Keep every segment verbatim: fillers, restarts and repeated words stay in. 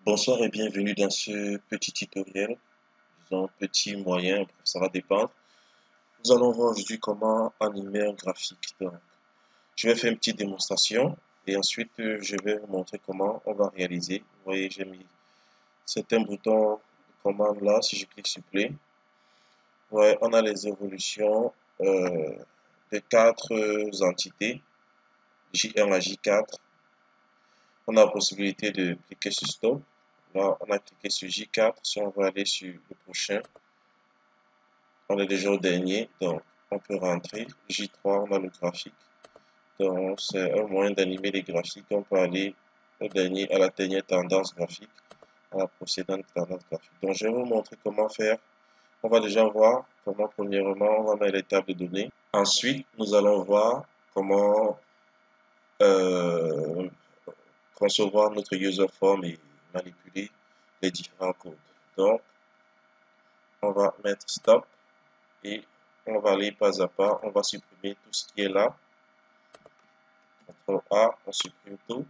Bonsoir et bienvenue dans ce petit tutoriel, disons petit, moyen, ça va dépendre. Nous allons voir aujourd'hui comment animer un graphique. Donc, je vais faire une petite démonstration et ensuite euh, je vais vous montrer comment on va réaliser. Vous voyez, j'ai mis certains boutons de commande là, si je clique sur play. Ouais, on a les évolutions euh, des quatre euh, entités, J un à J quatre. On a la possibilité de cliquer sur stop. Là, on a cliqué sur J quatre. Si on veut aller sur le prochain, on est déjà au dernier, donc on peut rentrer. J trois, on a le graphique. Donc, c'est un moyen d'animer les graphiques. On peut aller au dernier, à la dernière tendance graphique, à la précédente tendance graphique. Donc, je vais vous montrer comment faire. On va déjà voir comment, premièrement, on va mettre les tables de données. Ensuite, nous allons voir comment euh, concevoir notre user form et manipuler les différents codes. Donc, on va mettre stop et on va aller pas à pas. On va supprimer tout ce qui est là. contrôle A, on supprime tout.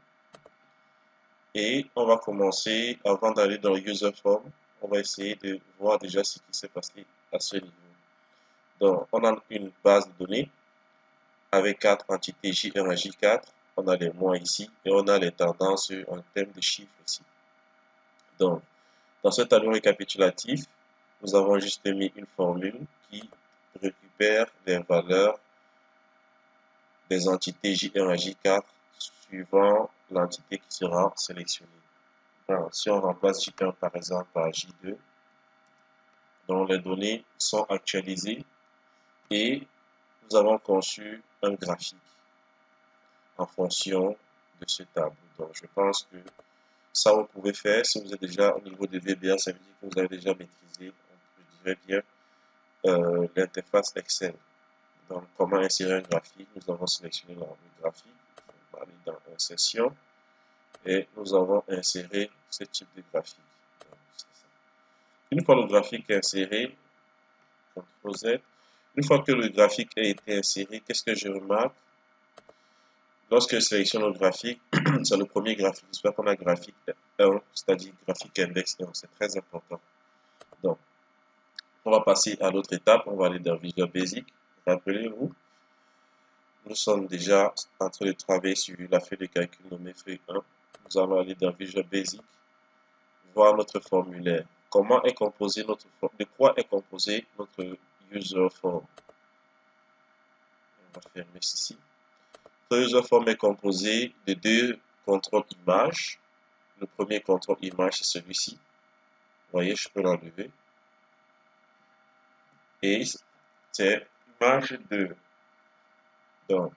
Et on va commencer, avant d'aller dans le user form, on va essayer de voir déjà ce qui s'est passé à ce niveau. Donc, on a une base de données avec quatre entités J un à J quatre. On a les mois ici et on a les tendances en termes de chiffres ici. Donc, dans ce tableau récapitulatif, nous avons juste mis une formule qui récupère les valeurs des entités J un à J quatre suivant l'entité qui sera sélectionnée. Alors, si on remplace J un par exemple par J deux, donc les données sont actualisées et nous avons conçu un graphique en fonction de ce tableau. Donc, je pense que ça, vous pouvez faire. Si vous êtes déjà au niveau de V B A, ça veut dire que vous avez déjà maîtrisé, je dirais bien, euh, l'interface Excel. Donc, comment insérer un graphique? Nous avons sélectionné le graphique. On va aller dans Insertion et nous avons inséré ce type de graphique. Donc, une fois le graphique est inséré, contrôle Z, une fois que le graphique a été inséré, qu'est-ce que je remarque? Lorsque je sélectionne le graphique, c'est le premier graphique. J'espère qu'on a graphique un, c'est-à-dire graphique index un. C'est très important. Donc, on va passer à l'autre étape. On va aller dans Visual Basic. Rappelez-vous, nous sommes déjà en train de travailler sur la feuille de calcul nommée feuille un. Nous allons aller dans Visual Basic, voir notre formulaire. Comment est composé notre de quoi est composé notre user form? On va fermer ceci. Notre user form est composé de deux contrôles images. Le premier contrôle image, c'est celui-ci. Vous voyez, je peux l'enlever. Et c'est image deux. Donc,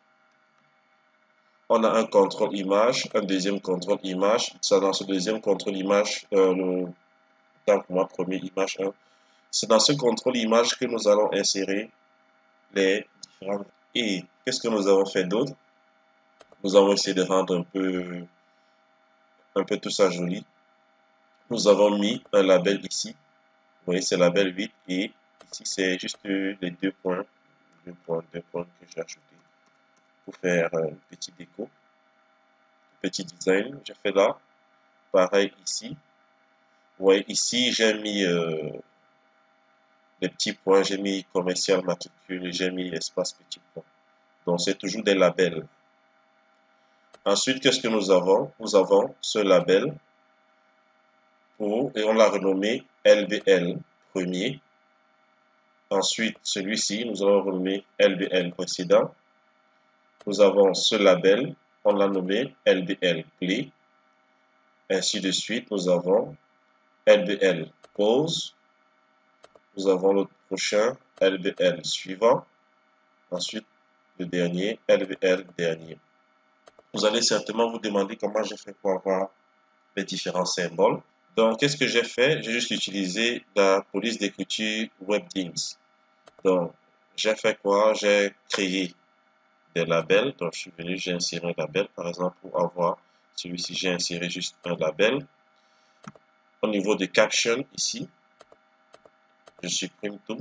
on a un contrôle image, un deuxième contrôle image. C'est dans ce deuxième contrôle image, euh, le, tant pour moi, premier image un. C'est dans ce contrôle image que nous allons insérer les différents. Et qu'est-ce que nous avons fait d'autre? Nous avons essayé de rendre un peu, un peu tout ça joli. Nous avons mis un label ici. Vous voyez, c'est label huit et ici, c'est juste les deux points, deux points, deux points que j'ai ajouté pour faire un petit déco, petit design. J'ai fait là. Pareil ici. Vous voyez, ici, j'ai mis euh, les petits points, j'ai mis commercial matricule, j'ai mis espace petit point. Donc, c'est toujours des labels. Ensuite, qu'est-ce que nous avons? Nous avons ce label pour, et on l'a renommé L B L premier. Ensuite, celui-ci, nous allons renommer L B L précédent. Nous avons ce label, on l'a nommé L B L Play. Ainsi de suite, nous avons L B L Pause. Nous avons le prochain L B L suivant. Ensuite, le dernier L B L dernier. Vous allez certainement vous demander comment j'ai fait pour avoir les différents symboles. Donc, qu'est-ce que j'ai fait? J'ai juste utilisé la police d'écriture WebDems. Donc, j'ai fait quoi? J'ai créé des labels. Donc, je suis venu, j'ai inséré un label. Par exemple, pour avoir celui-ci, j'ai inséré juste un label. Au niveau de caption, ici, je supprime tout.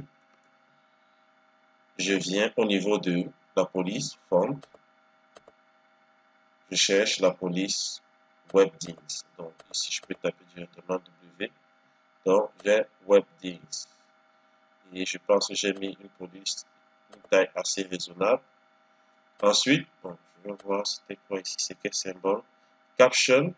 Je viens au niveau de la police, font. Je cherche la police Webdings. Donc ici, je peux taper directement W. Donc j'ai Webdings. Et je pense que j'ai mis une police, une taille assez raisonnable. Ensuite, bon, je vais voir c'était quoi ici, c'est quel symbole. Caption.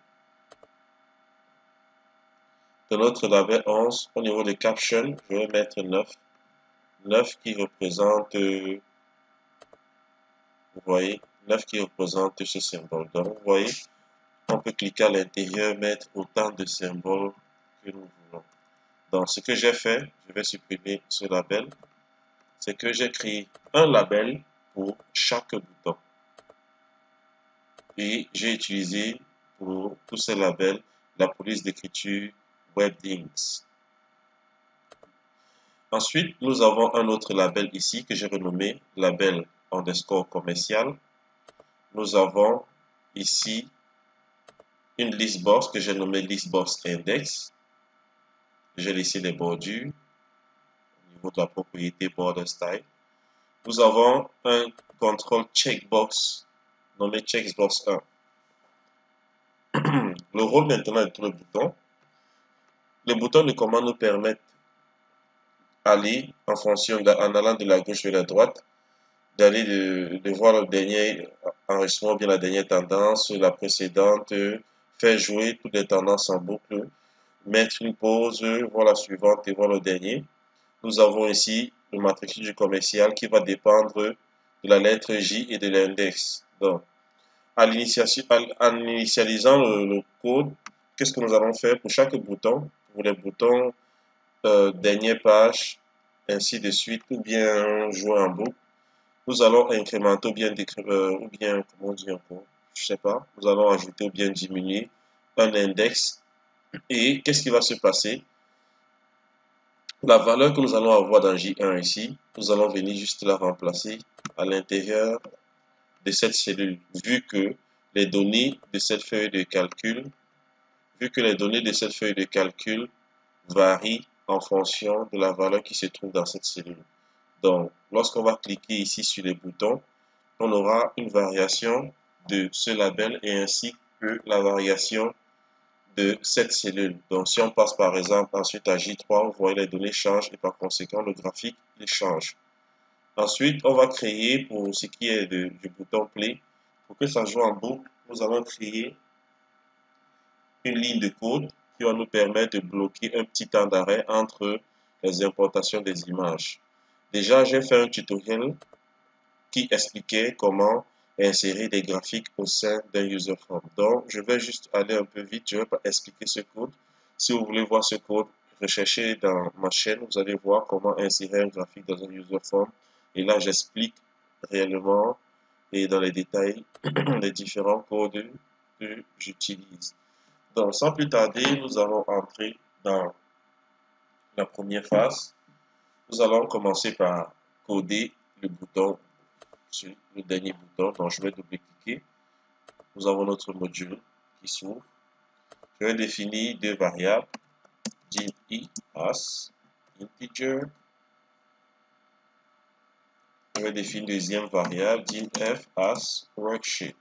De notre label onze, au niveau de caption, je vais mettre neuf. neuf qui représente, euh, vous voyez, neuf qui représente ce symbole. Donc, vous voyez, on peut cliquer à l'intérieur, mettre autant de symboles que nous voulons. Donc, ce que j'ai fait, je vais supprimer ce label, c'est que j'ai créé un label pour chaque bouton. Et j'ai utilisé pour tous ces labels la police d'écriture Webdings. Ensuite, nous avons un autre label ici que j'ai renommé label underscore commercial. Nous avons ici une listbox que j'ai nommée listbox index. J'ai laissé les bordures au niveau de la propriété border style. Nous avons un contrôle checkbox nommé checkbox un. Le rôle maintenant de tous les boutons. Les boutons de commande nous permettent d'aller en fonction, de, en allant de la gauche vers la droite, d'aller de, de voir le dernier enregistrement, bien la dernière tendance, la précédente, faire jouer toutes les tendances en boucle, mettre une pause, voir la suivante et voir le dernier. Nous avons ici le matricule du commercial qui va dépendre de la lettre J et de l'index. Donc, en initialisant le, le code, qu'est-ce que nous allons faire pour chaque bouton? Pour les boutons euh, dernière page, ainsi de suite, ou bien jouer en boucle. Nous allons incrémenter ou bien, euh, ou bien, comment dire encore, je sais pas, nous allons ajouter ou bien diminuer un index. Et qu'est-ce qui va se passer? La valeur que nous allons avoir dans J un ici, nous allons venir juste la remplacer à l'intérieur de cette cellule, vu que les données de cette feuille de calcul, vu que les données de cette feuille de calcul varient en fonction de la valeur qui se trouve dans cette cellule. Donc, lorsqu'on va cliquer ici sur les boutons, on aura une variation de ce label et ainsi que la variation de cette cellule. Donc, si on passe par exemple ensuite à J trois, vous voyez les données changent et par conséquent, le graphique il change. Ensuite, on va créer pour ce qui est de, du bouton play, pour que ça joue en boucle, nous allons créer une ligne de code qui va nous permettre de bloquer un petit temps d'arrêt entre les importations des images. Déjà, j'ai fait un tutoriel qui expliquait comment insérer des graphiques au sein d'un user form. Donc, je vais juste aller un peu vite, je ne vais pas expliquer ce code. Si vous voulez voir ce code, recherchez dans ma chaîne, vous allez voir comment insérer un graphique dans un user form. Et là, j'explique réellement et dans les détails les différents codes que j'utilise. Donc, sans plus tarder, nous allons entrer dans la première phase. Nous allons commencer par coder le bouton sur le dernier bouton. Donc, je vais double-cliquer. Nous avons notre module qui s'ouvre. Je vais définir deux variables, dim i as integer. Je vais définir une deuxième variable, dim f as worksheet.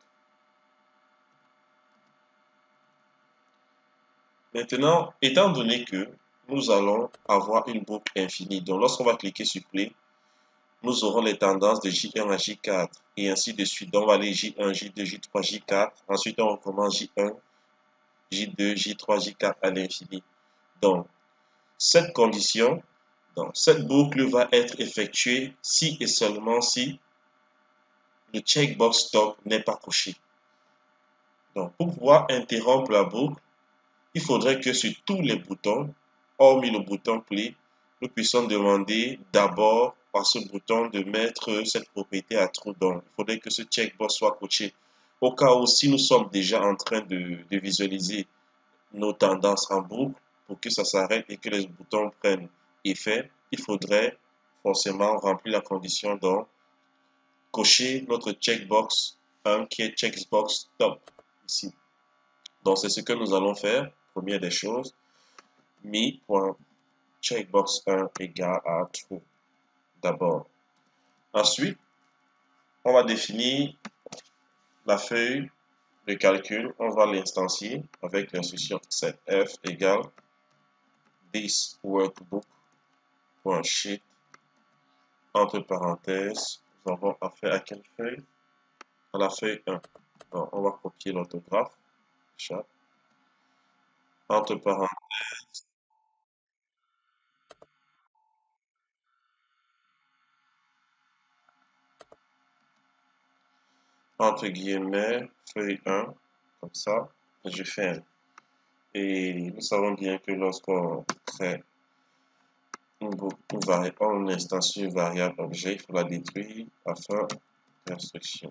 Maintenant, étant donné que nous allons avoir une boucle infinie, donc lorsqu'on va cliquer sur play, nous aurons les tendances de J un à J quatre et ainsi de suite. Donc, on va aller J un, J deux, J trois, J quatre. Ensuite, on recommence J un, J deux, J trois, J quatre à l'infini. Donc, cette condition, donc, cette boucle va être effectuée si et seulement si le checkbox stop n'est pas coché. Donc, pour pouvoir interrompre la boucle, il faudrait que sur tous les boutons, hormis le bouton play, nous puissions demander d'abord par ce bouton de mettre cette propriété à true. Donc, il faudrait que ce checkbox soit coché. Au cas où, si nous sommes déjà en train de, de visualiser nos tendances en boucle, pour que ça s'arrête et que les boutons prennent effet, il faudrait forcément remplir la condition, donc cocher notre checkbox un qui est checkbox stop ici. Donc, c'est ce que nous allons faire. Première des choses, mi.checkbox un égale à true d'abord. Ensuite, on va définir la feuille de calcul, on va l'instancier avec l'instruction setf égale this workbook.sheet entre parenthèses, nous avons affaire à quelle feuille? À la feuille un. Donc, on va copier l'orthographe. Chat. Entre parenthèses. Entre guillemets, feuille un. Comme ça. Je fais un. Et nous savons bien que lorsqu'on crée une, une variable, on instancie une variable objet, il faut la détruire afin d'instruction.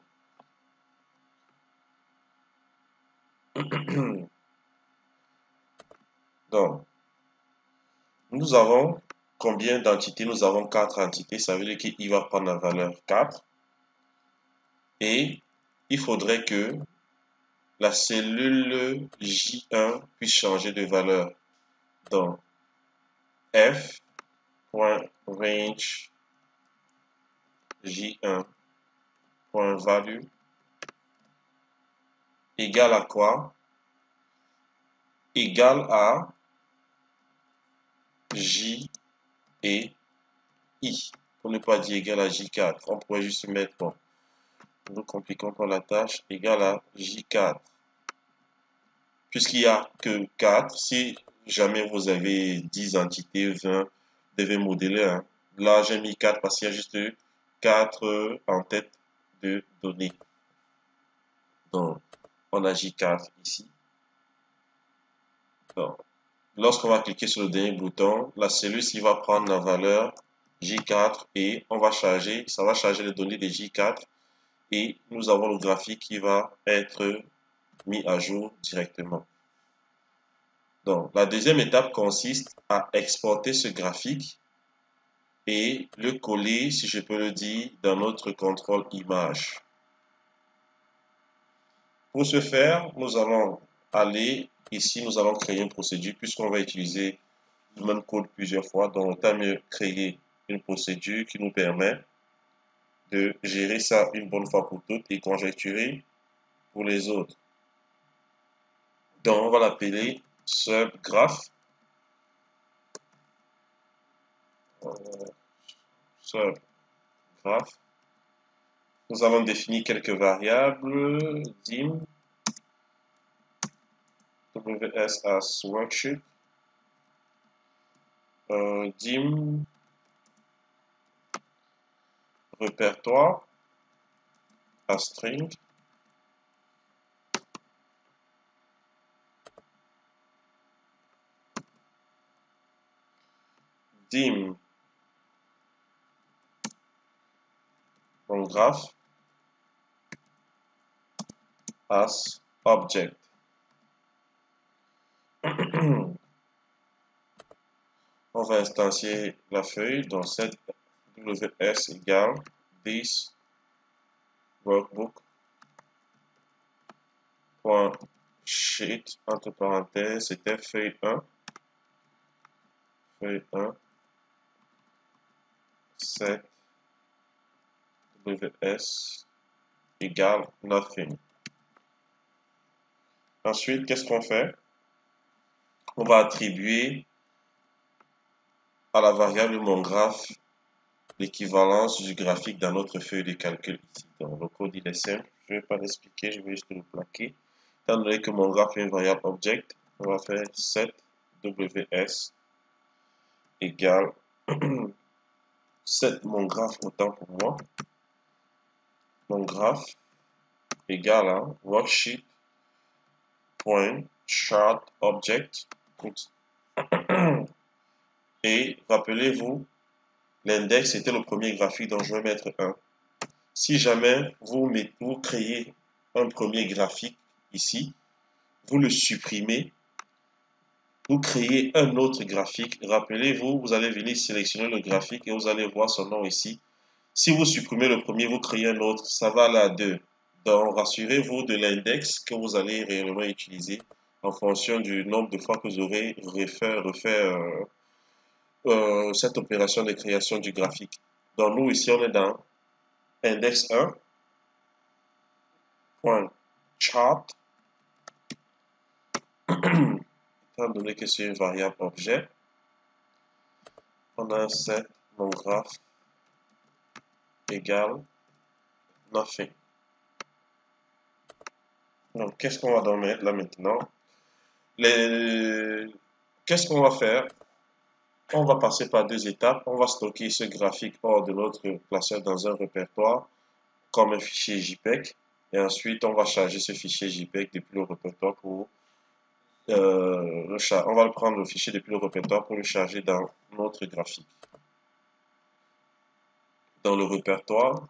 Donc, nous avons combien d'entités? Nous avons quatre entités, ça veut dire qu'il va prendre la valeur quatre. Et il faudrait que la cellule J un puisse changer de valeur. Donc, f.range J un.value égale à quoi? Égale à J et I. Pour ne pas dire égal à J quatre. On pourrait juste mettre, bon, nous compliquons pas la tâche, égal à J quatre. Puisqu'il n'y a que quatre, si jamais vous avez dix entités, vingt, vous devez modeler. Hein. Là, j'ai mis quatre parce qu'il y a juste quatre en tête de données. Donc, on a J quatre ici. Donc, lorsqu'on va cliquer sur le dernier bouton, la cellule ici va prendre la valeur J quatre et on va charger, ça va charger les données de J quatre et nous avons le graphique qui va être mis à jour directement. Donc, la deuxième étape consiste à exporter ce graphique et le coller, si je peux le dire, dans notre contrôle image. Pour ce faire, nous allons aller ici, nous allons créer une procédure puisqu'on va utiliser le même code plusieurs fois. Donc, autant mieux créer une procédure qui nous permet de gérer ça une bonne fois pour toutes et conjecturer pour les autres. Donc, on va l'appeler subgraph. Euh, subgraph. Nous allons définir quelques variables. Dim, ws as worksheet, euh, dim, répertoire, as string, dim, mon graphe, as object. On va instancier la feuille dans cette ws égale this workbook point sheet entre parenthèses, c'était feuille un, feuille un, set ws égale nothing. Ensuite, qu'est-ce qu'on fait? On va attribuer à la variable mon graphe l'équivalence du graphique dans notre feuille de calcul ici. Donc, le code il est simple, je ne vais pas l'expliquer, je vais juste le plaquer. Étant donné que mon graphe est une variable object, on va faire set ws égale set mon graphe autant pour moi. Mon graphe égale à worksheet point chart object. Et rappelez-vous, l'index était le premier graphique, donc je vais mettre un. Si jamais vous, mettez, vous créez un premier graphique ici, vous le supprimez, vous créez un autre graphique. Rappelez-vous, vous allez venir sélectionner le graphique et vous allez voir son nom ici. Si vous supprimez le premier, vous créez un autre, ça va aller à deux. Donc, rassurez-vous de l'index que vous allez réellement utiliser en fonction du nombre de fois que vous aurez refait, refait euh, euh, cette opération de création du graphique. Donc, nous, ici, on est dans index un, point chart, étant donné que c'est une variable objet, on a un set mon graphe égale nothing. Donc, qu'est-ce qu'on va donc mettre là maintenant? Les... Qu'est-ce qu'on va faire? On va passer par deux étapes. On va stocker ce graphique hors de notre classeur dans un répertoire comme un fichier JPEG. Et ensuite, on va charger ce fichier JPEG depuis le répertoire pour euh, le char... On va le prendre le fichier depuis le répertoire pour le charger dans notre graphique. Dans le répertoire,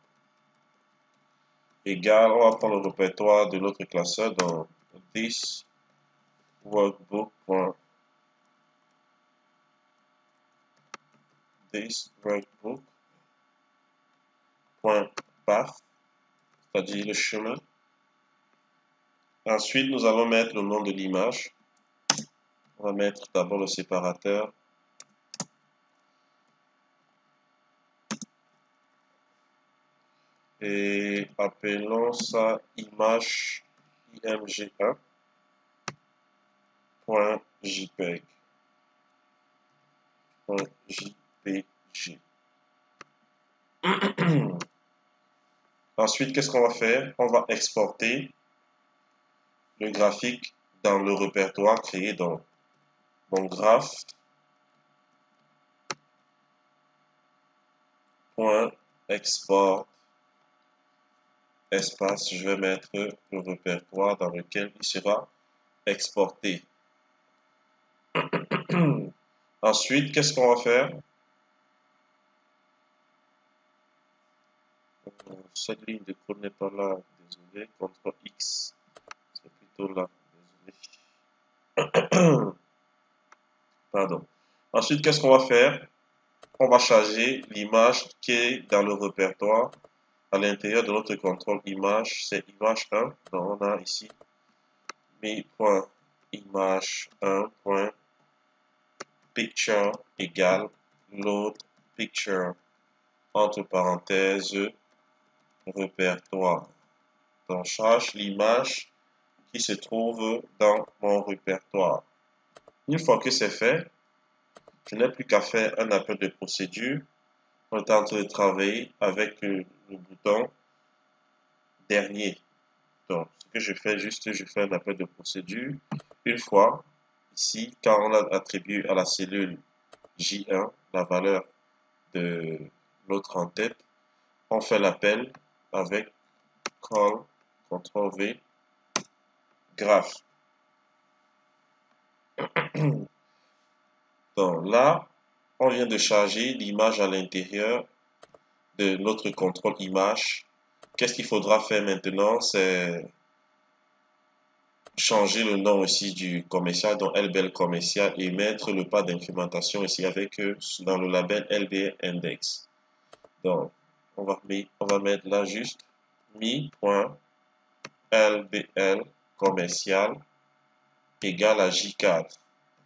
égal, on va prendre le répertoire de notre classeur dans this workbook. This workbook. Path, c'est-à-dire le chemin. Ensuite, nous allons mettre le nom de l'image. On va mettre d'abord le séparateur. Et appelons ça image img un point jpeg. .jpg. Ensuite, qu'est-ce qu'on va faire? On va exporter le graphique dans le répertoire créé dans mon graphe. Point export espace, je vais mettre le répertoire dans lequel il sera exporté. Ensuite, qu'est-ce qu'on va faire? Cette ligne de code n'est pas là, désolé, contrôle X, c'est plutôt là, désolé. Pardon. Ensuite, qu'est-ce qu'on va faire? On va charger l'image qui est dans le répertoire à l'intérieur de notre contrôle image, c'est image un. Donc, on a ici mi.image un.picture égale load picture entre parenthèses répertoire. Donc, charge l'image qui se trouve dans mon répertoire. Une fois que c'est fait, je n'ai plus qu'à faire un appel de procédure. On est en train de travailler avec le, le bouton dernier. Donc, ce que je fais, juste, je fais un appel de procédure. Une fois, ici, quand on a attribué à la cellule J un la valeur de l'autre en tête, on fait l'appel avec call, contrôle V, graph. Donc là, on vient de charger l'image à l'intérieur de notre contrôle image. Qu'est-ce qu'il faudra faire maintenant? C'est changer le nom aussi du commercial, donc L B L commercial, et mettre le pas d'implémentation ici avec eux dans le label L B L index. Donc, on va, on va mettre là juste mi.lbl commercial égale à J quatre.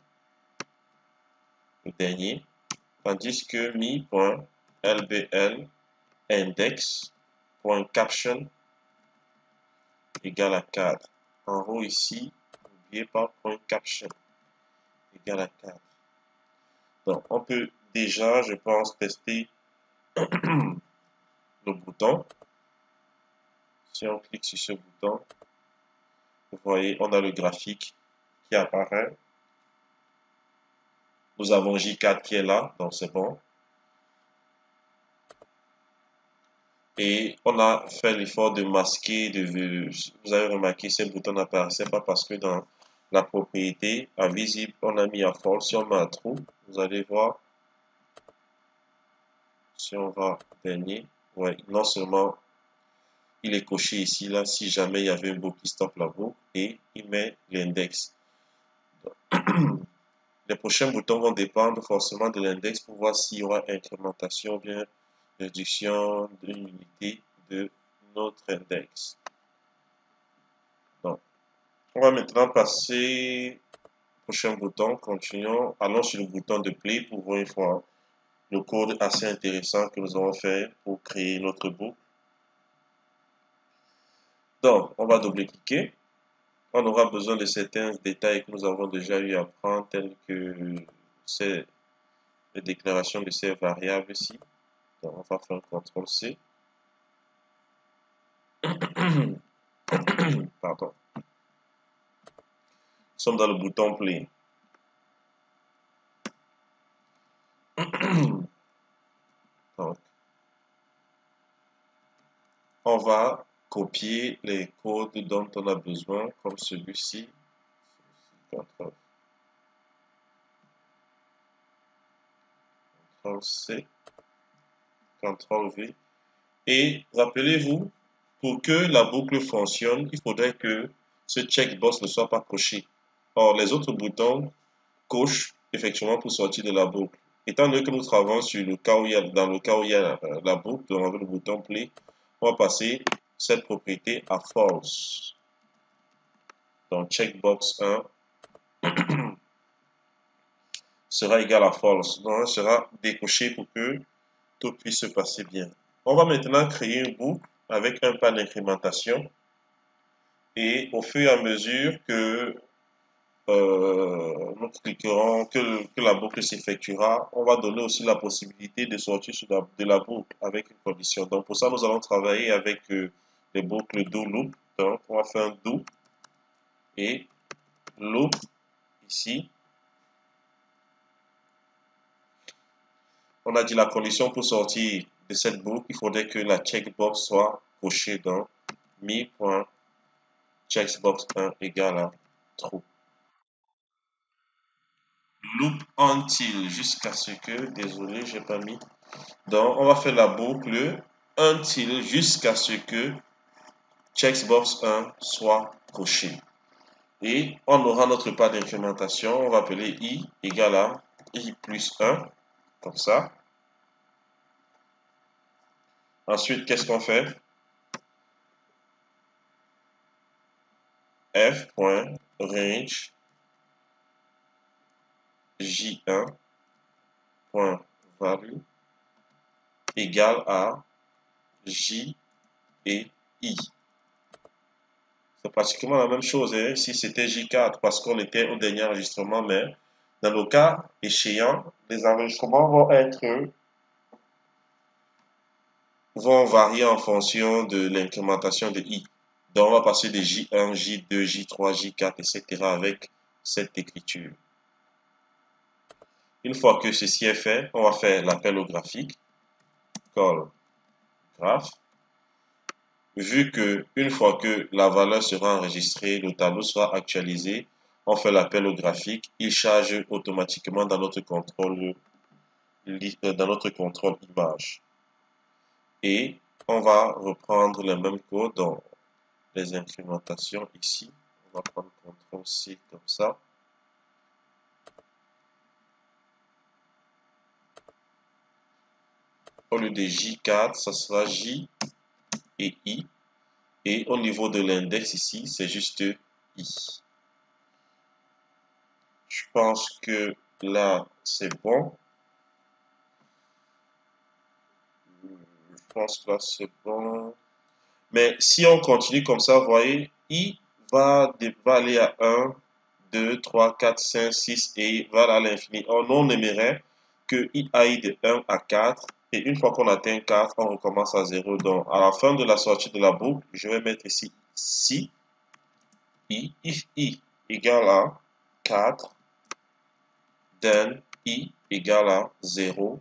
Le dernier. Tandis que mi.lbl index.caption égale à quatre. En haut ici, n'oubliez pas point caption égale à quatre. Donc, on peut déjà, je pense, tester le bouton. Si on clique sur ce bouton, vous voyez, on a le graphique qui apparaît. Nous avons J quatre qui est là, donc c'est bon. Et on a fait l'effort de masquer, de, vous avez remarqué, ce bouton n'apparaissait pas parce que dans la propriété à visible, on a mis à false. Si on met à true, vous allez voir, si on va dernier, ouais, non seulement il est coché ici, là, si jamais il y avait une boucle qui stoppe la boucle, et il met l'index. Les prochains boutons vont dépendre forcément de l'index pour voir s'il y aura incrémentation ou bien réduction d'une unité de notre index. Donc, on va maintenant passer au prochain bouton. Continuons. Allons sur le bouton de play pour voir une fois le code assez intéressant que nous avons fait pour créer notre boucle. Donc, on va double-cliquer. on aura besoin de certains détails que nous avons déjà eu à prendre, tels que ces les déclarations de ces variables ici. Donc, on va faire un contrôle C. Pardon. Nous sommes dans le bouton Play. Donc, on va copier les codes dont on a besoin, comme celui-ci. contrôle C, contrôle V. Et rappelez-vous, pour que la boucle fonctionne, il faudrait que ce checkbox ne soit pas coché. Or, les autres boutons cochent effectivement pour sortir de la boucle. Étant donné que nous travaillons sur le cas où il y a, dans le cas où il y a la, la boucle, donc avec le bouton Play, on va passer cette propriété à false. Donc checkbox un sera égal à false. Donc, elle sera décoché pour que tout puisse se passer bien. On va maintenant créer une boucle avec un pas d'incrémentation. Et au fur et à mesure que euh, nous cliquerons, que, que la boucle s'effectuera, on va donner aussi la possibilité de sortir sur la, de la boucle avec une condition. Donc pour ça, nous allons travailler avec euh, les boucles do loop. Donc on va faire un do et loop ici. On a dit la condition pour sortir de cette boucle, il faudrait que la checkbox soit cochée dans mi.checkbox un égale à true. Loop until jusqu'à ce que, désolé, j'ai pas mis. Donc, on va faire la boucle until jusqu'à ce que checkbox un soit coché. Et on aura notre pas d'incrémentation. On va appeler i égale à i plus un, comme ça. Ensuite, qu'est-ce qu'on fait? f.range j un .value égale à j et i. C'est pratiquement la même chose hein, si c'était j quatre parce qu'on était au dernier enregistrement, mais dans le cas échéant, les enregistrements vont être vont varier en fonction de l'incrémentation de i. Donc on va passer de j un, j deux, j trois, j quatre, et cetera avec cette écriture. Une fois que ceci est fait, on va faire l'appel au graphique, call graph. Vu que une fois que la valeur sera enregistrée, le tableau sera actualisé, on fait l'appel au graphique, il charge automatiquement dans notre contrôle dans notre contrôle image. Et on va reprendre le même code dans les incrémentations ici. On va prendre contrôle C comme ça. Au lieu de j quatre, ça sera j et i. Et au niveau de l'index ici, c'est juste i. Je pense que là, c'est bon. Je pense que là, c'est bon. Mais si on continue comme ça, vous voyez, i va, va aller à un, deux, trois, quatre, cinq, six et va à l'infini. Or, nous, on aimerait que i aille de un à quatre. Et une fois qu'on atteint quatre, on recommence à zéro. Donc, à la fin de la sortie de la boucle, je vais mettre ici si i, if i égale à quatre, then i égale à zéro.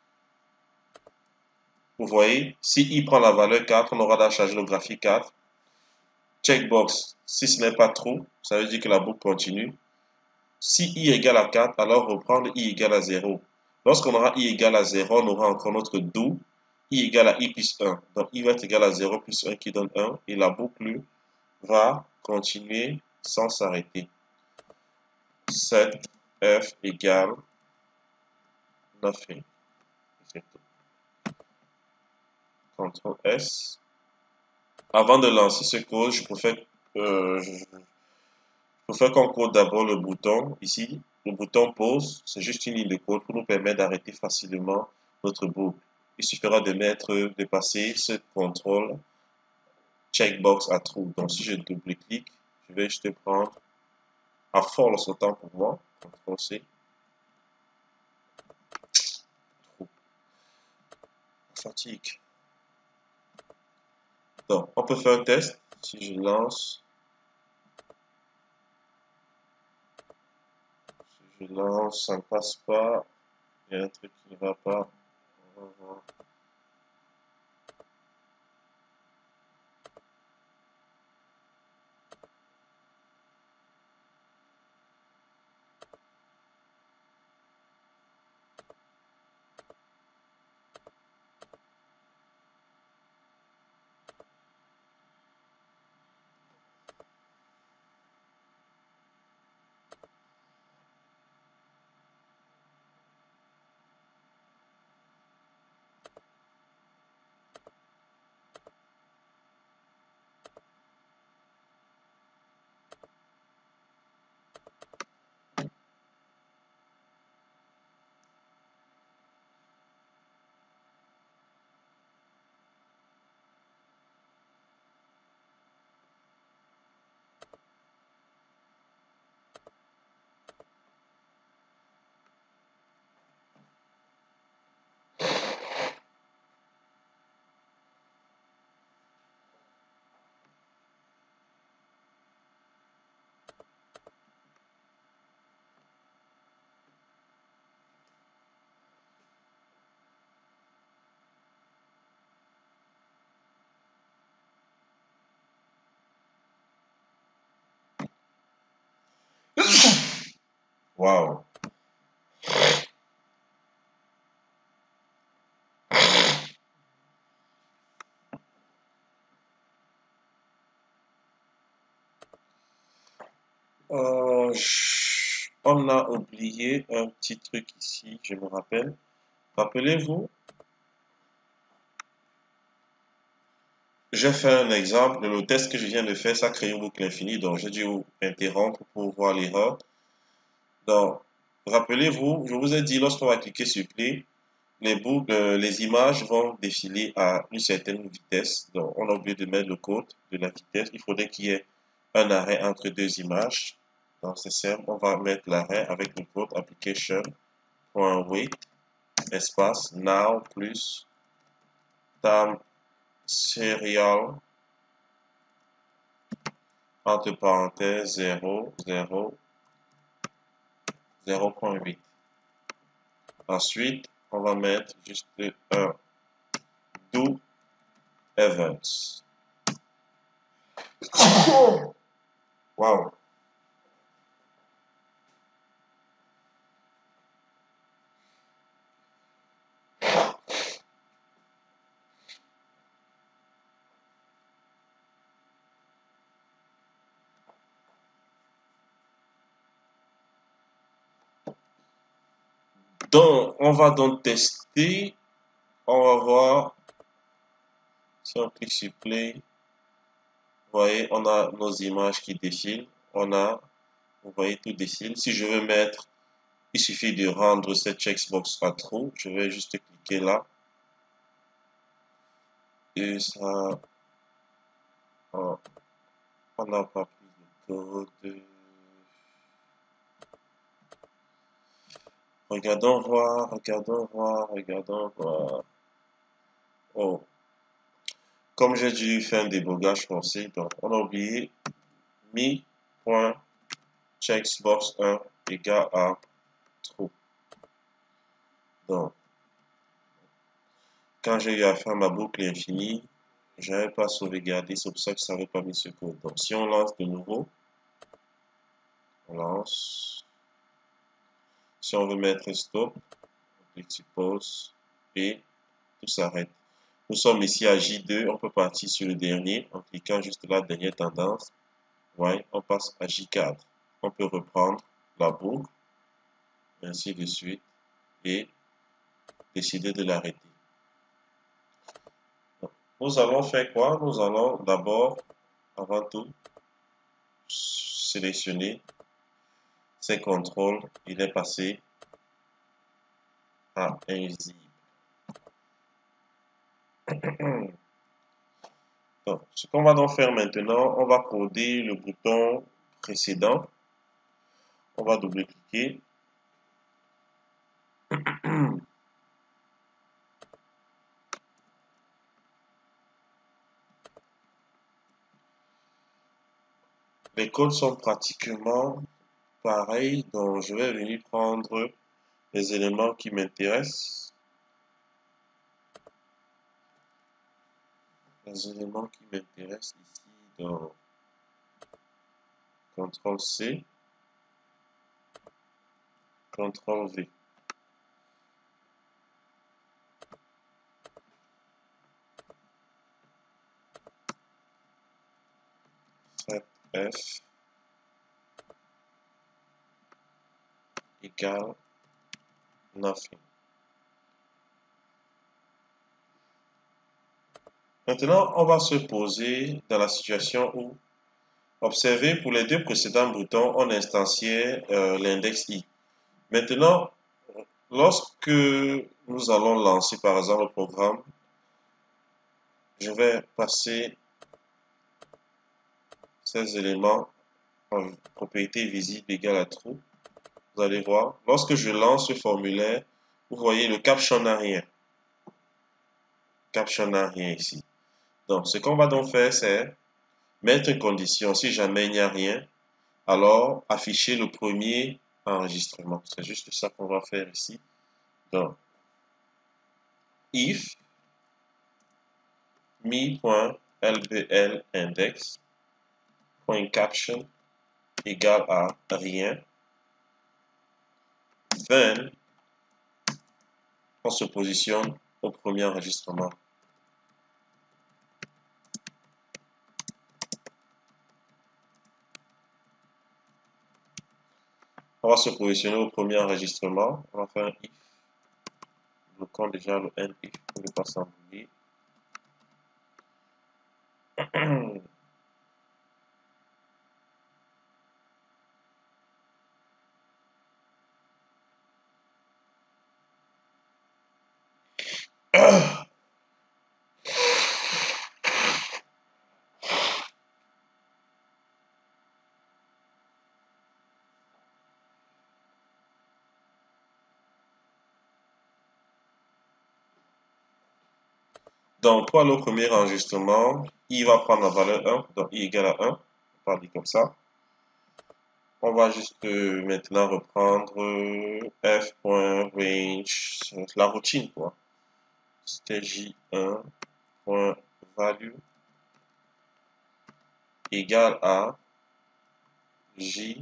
Vous voyez, si i prend la valeur quatre, on aura à charger le graphique quatre. Checkbox, si ce n'est pas true, ça veut dire que la boucle continue. Si i égale à quatre, alors reprendre i égale à zéro. Lorsqu'on aura i égale à zéro, on aura encore notre do, i égale à i plus un. Donc i va être égal à zéro plus un qui donne un. Et la boucle va continuer sans s'arrêter. sept, f égale neuf. contrôle S. Avant de lancer ce code, je préfère, euh, je, je préfère qu'on code d'abord le bouton ici. Le bouton pause, c'est juste une ligne de code pour nous permettre d'arrêter facilement notre boucle. Il suffira de mettre, de passer ce contrôle checkbox à true. Donc si je double-clique, Je vais juste prendre à force autant pour moi. contrôle C. Trop. Fatigue. Donc, on peut faire un test. Si je lance. Si je lance, ça ne passe pas. Il y a un truc qui ne va pas. On va voir. Waouh. Euh, je- on a oublié un petit truc ici, je me rappelle. Rappelez-vous, j'ai fait un exemple. Le test que je viens de faire, ça crée une boucle infinie. Donc, j'ai dû interrompre pour voir l'erreur. Donc, rappelez-vous, je vous ai dit, lorsqu'on va cliquer sur Play, les boucles, euh, les images vont défiler à une certaine vitesse. Donc, on a oublié de mettre le code de la vitesse. Il faudrait qu'il y ait un arrêt entre deux images. Donc, c'est simple. On va mettre l'arrêt avec le code application.wait espace now plus time serial entre parenthèses zéro, zéro, zéro point huit. Ensuite, on va mettre juste un do events. Wow. Donc, on va donc tester. On va voir si on clique sur play. Vous voyez, on a nos images qui défilent. On a, vous voyez, tout défile. Si je veux mettre, il suffit de rendre cette checkbox à true. Je vais juste cliquer là. Et ça, oh, on n'a pas pris de code. Regardons voir, regardons voir, regardons voir. Oh, comme j'ai dû faire un débogage forcé, donc on a oublié mi.checkbox un égale à true. Donc, quand j'ai eu à faire ma boucle infinie, je n'avais pas sauvegardé, c'est pour ça que ça n'avait pas mis ce code. Donc, si on lance de nouveau, on lance. Si on veut mettre stop, on clique sur pause et tout s'arrête. Nous sommes ici à J deux, on peut partir sur le dernier en cliquant juste la dernière tendance. Ouais, on passe à J quatre. On peut reprendre la boucle, ainsi de suite, et décider de l'arrêter. Nous allons faire quoi? Nous allons d'abord, avant tout, sélectionner ces contrôles. Il est passé à invisible. Donc, ce qu'on va donc faire maintenant, on va coder le bouton précédent. On va double-cliquer. Les codes sont pratiquement pareils, donc je vais venir prendre les éléments qui m'intéressent. Les éléments qui m'intéressent ici dans contrôle C, contrôle V. F égale nothing. Maintenant, on va se poser dans la situation où, observez, pour les deux précédents boutons, on instanciait euh, l'index i. Maintenant, lorsque nous allons lancer par exemple le programme, je vais passer ces éléments en propriété visible égale à true. Vous allez voir, lorsque je lance ce formulaire, vous voyez le caption n'a rien. Caption n'a rien ici. Donc, ce qu'on va donc faire, c'est mettre une condition. Si jamais il n'y a rien, alors afficher le premier enregistrement. C'est juste ça qu'on va faire ici. Donc, if me.lblindex.caption égale à rien, then on se positionne au premier enregistrement. On va se positionner au premier enregistrement. On va faire un if. Bloquons déjà le end if pour ne pas s'embrouiller. Donc, pour le premier enregistrement, i va prendre la valeur un, donc i égale à un, on va dire comme ça. On va juste euh, maintenant reprendre euh, f.range, la routine quoi. C'était j un.value égale à j,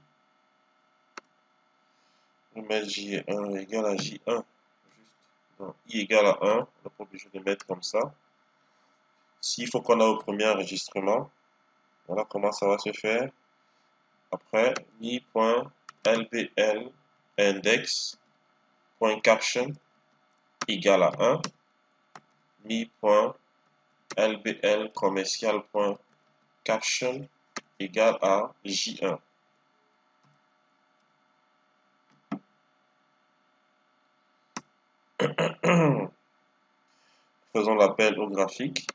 on va mettre j un égale à j un. Donc, i égale à un, on n'est pas obligé de mettre comme ça. S'il faut qu'on a au premier enregistrement, voilà comment ça va se faire. Après, mi.lblindex.caption égale à un, mi.lblcommercial.caption égale à j un. Faisons l'appel au graphique.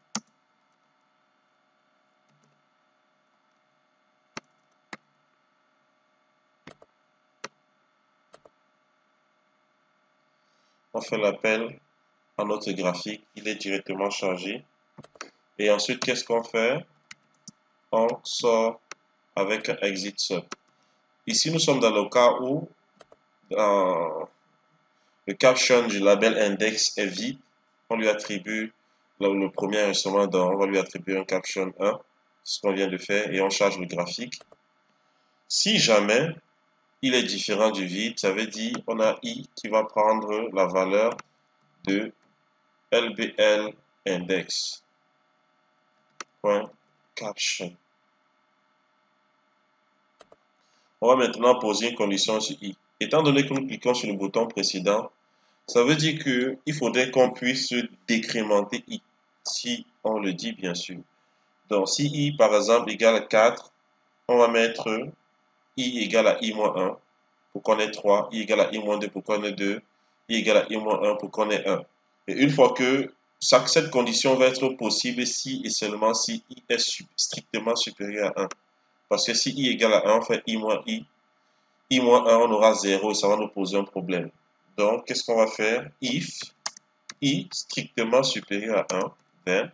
On fait l'appel à notre graphique, il est directement chargé. Et ensuite, qu'est-ce qu'on fait? On sort avec un exit sub. Ici, nous sommes dans le cas où dans le caption du label index est vide. On lui attribue là où le premier instrument, on va lui attribuer un caption un, ce qu'on vient de faire, et on charge le graphique. Si jamais il est différent du vide, ça veut dire on a i qui va prendre la valeur de lblindex.caption. On va maintenant poser une condition sur i. Étant donné que nous cliquons sur le bouton précédent, ça veut dire qu'il faudrait qu'on puisse décrémenter i, si on le dit bien sûr. Donc si i par exemple égale à quatre, on va mettre i égale à i moins un pour qu'on ait trois, i égale à i moins deux pour qu'on ait deux, i égale à i moins un pour qu'on ait un. Et une fois que Ça, cette condition va être possible si et seulement si i est strictement supérieur à un. Parce que si i égale à un, on fait i moins i. i moins un, on aura zéro et ça va nous poser un problème. Donc, qu'est-ce qu'on va faire? If i strictement supérieur à un, then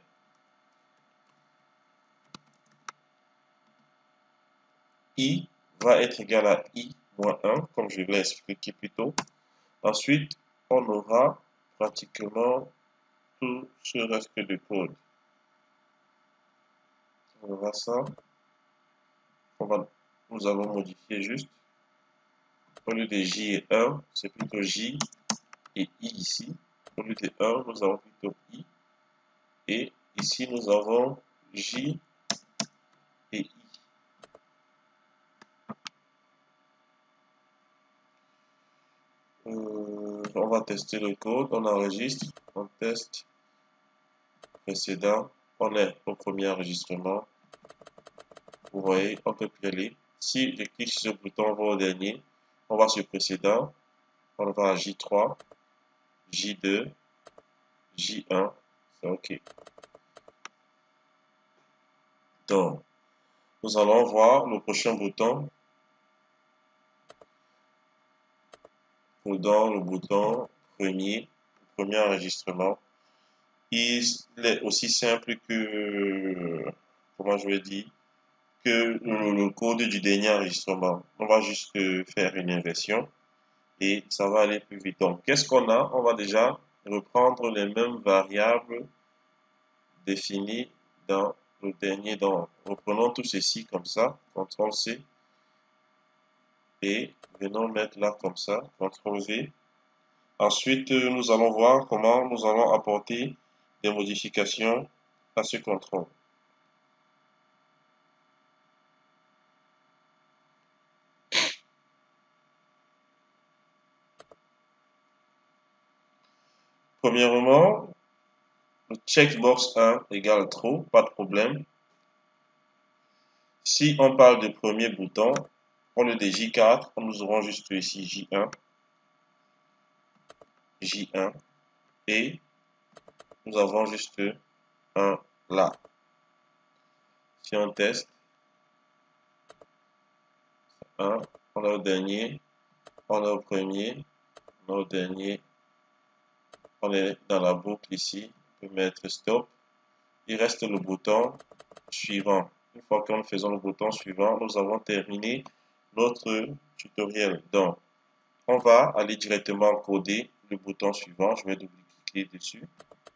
i va être égal à i moins un, comme je l'ai expliqué plus tôt. Ensuite, on aura pratiquement tout ce reste de code. On aura ça. On va, nous allons modifier juste. Au lieu de j et un, c'est plutôt j et i ici. Au lieu de un, nous avons plutôt i. Et ici, nous avons j et i. Euh, on va tester le code. On enregistre. On teste. Précédent. On est au premier enregistrement. Vous voyez, on peut plus aller. Si je clique sur ce bouton, on va au dernier. On va sur précédent. On va à J trois, J deux, J un. C'est OK. Donc, nous allons voir le prochain bouton. Dans le bouton premier, premier enregistrement. Il est aussi simple que, comment je vais dire, que le, le code du dernier enregistrement. On va juste faire une inversion et ça va aller plus vite. Donc, qu'est-ce qu'on a? On va déjà reprendre les mêmes variables définies dans le dernier. Donc, reprenons tout ceci comme ça, contrôle C, et venons mettre là comme ça, contrôle V. Ensuite, nous allons voir comment nous allons apporter des modifications à ce contrôle. Premièrement, le checkbox un égale true, pas de problème. Si on parle de premier bouton, au lieu de J quatre, nous aurons juste ici J un, J un, et nous avons juste un là. Si on teste, un, on a au dernier, on a au premier, on a au dernier, on est dans la boucle ici, on peut mettre stop. Il reste le bouton suivant. Une fois que nous faisons le bouton suivant, nous avons terminé notre tutoriel. Donc, on va aller directement coder le bouton suivant. Je vais double-cliquer dessus.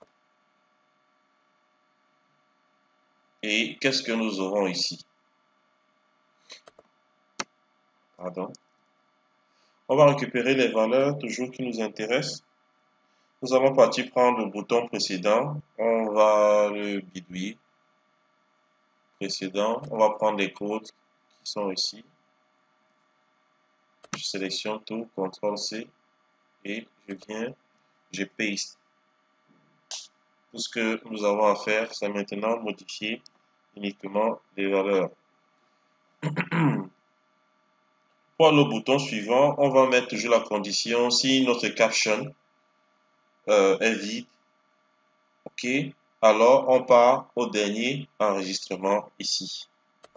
Et qu'est-ce que nous aurons ici? Pardon. On va récupérer les valeurs toujours qui nous intéressent. Nous allons partir prendre le bouton précédent. On va le bidouiller. Précédent. On va prendre les codes qui sont ici. Je sélectionne tout, contrôle C, et je viens, je paste. Tout ce que nous avons à faire, c'est maintenant modifier uniquement les valeurs. Pour le bouton suivant, on va mettre toujours la condition si notre caption euh, est vide. OK. Alors, on part au dernier enregistrement ici.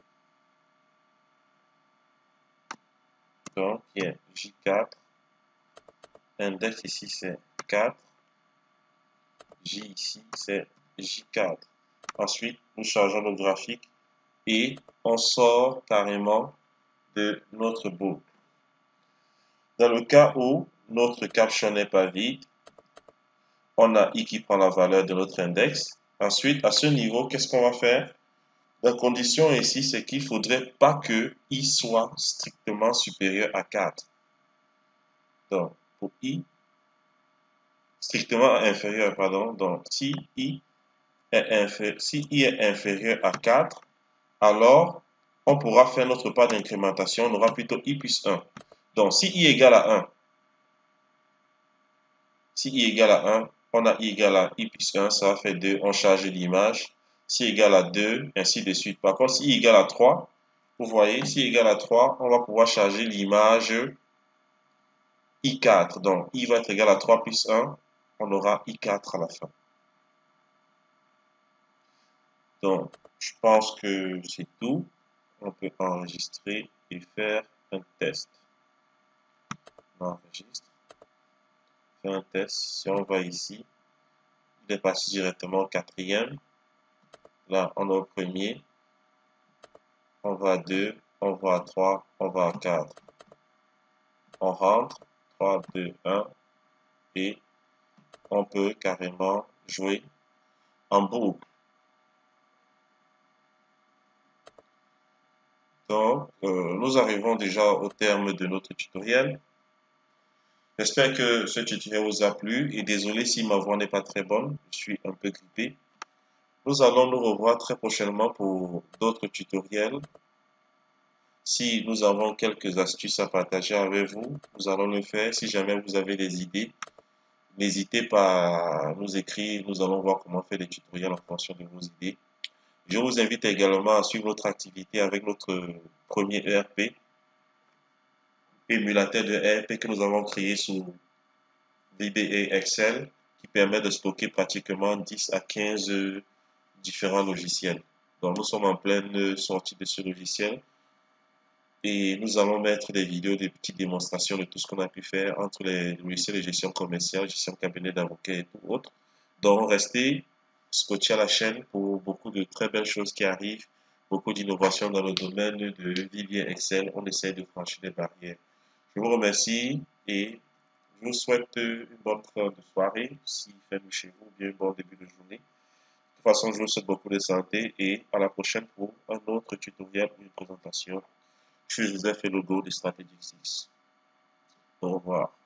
Donc, il y a J quatre. Index ici, c'est quatre. J ici, c'est J quatre. Ensuite, nous chargeons le graphique et on sort carrément de notre boucle. Dans le cas où notre caption n'est pas vide, on a i qui prend la valeur de notre index. Ensuite, à ce niveau, qu'est-ce qu'on va faire? La condition ici, c'est qu'il ne faudrait pas que i soit strictement supérieur à quatre. Donc, pour i, strictement inférieur, pardon. Donc, si i est inférieur, si i est inférieur à quatre, alors on pourra faire notre part d'incrémentation. On aura plutôt i plus un. Donc, si i égale à un, si i égale à un, on a i égale à i plus un, ça va faire deux, on charge l'image. Si égale à deux, ainsi de suite. Par contre, si i égale à trois, vous voyez, si i égale à trois, on va pouvoir charger l'image i quatre. Donc, i va être égal à trois plus un, on aura i quatre à la fin. Donc, je pense que c'est tout. On peut enregistrer et faire un test. On enregistre, faire un test. Si on va ici, il est passé directement au quatrième. Là, on est au premier. On va à deux, on va à trois, on va à quatre. On rentre, trois, deux, un. Et on peut carrément jouer en boucle. Donc, euh, nous arrivons déjà au terme de notre tutoriel. J'espère que ce tutoriel vous a plu et désolé si ma voix n'est pas très bonne, je suis un peu grippé. Nous allons nous revoir très prochainement pour d'autres tutoriels. Si nous avons quelques astuces à partager avec vous, nous allons le faire. Si jamais vous avez des idées, n'hésitez pas à nous écrire. Nous allons voir comment faire des tutoriels en fonction de vos idées. Je vous invite également à suivre notre activité avec notre premier E R P, émulateur de E R P que nous avons créé sous V B A Excel, qui permet de stocker pratiquement dix à quinze différents logiciels. Donc nous sommes en pleine sortie de ce logiciel et nous allons mettre des vidéos, des petites démonstrations de tout ce qu'on a pu faire entre les logiciels de gestion commerciale, gestion cabinet d'avocats et tout autre. Donc restez scotchés à la chaîne pour beaucoup de très belles choses qui arrivent, beaucoup d'innovations dans le domaine de V B A Excel. On essaie de franchir les barrières. Je vous remercie et je vous souhaite une bonne fin de soirée, s'il fait nuit chez vous, ou bien un bon début de journée. De toute façon, je vous souhaite beaucoup de santé et à la prochaine pour un autre tutoriel ou une présentation. Je suis Joseph Elogo de Strategic six. Au revoir.